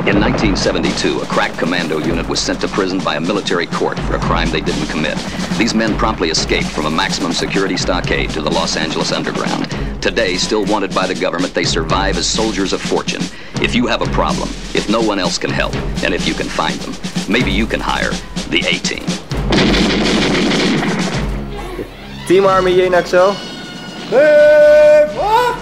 In 1972, a crack commando unit was sent to prison by a military court for a crime they didn't commit. These men promptly escaped from a maximum security stockade to the Los Angeles underground. Today, still wanted by the government, they survive as soldiers of fortune. If you have a problem, if no one else can help, and if you can find them, maybe you can hire the A-Team. Team Army JenaXL. Live up!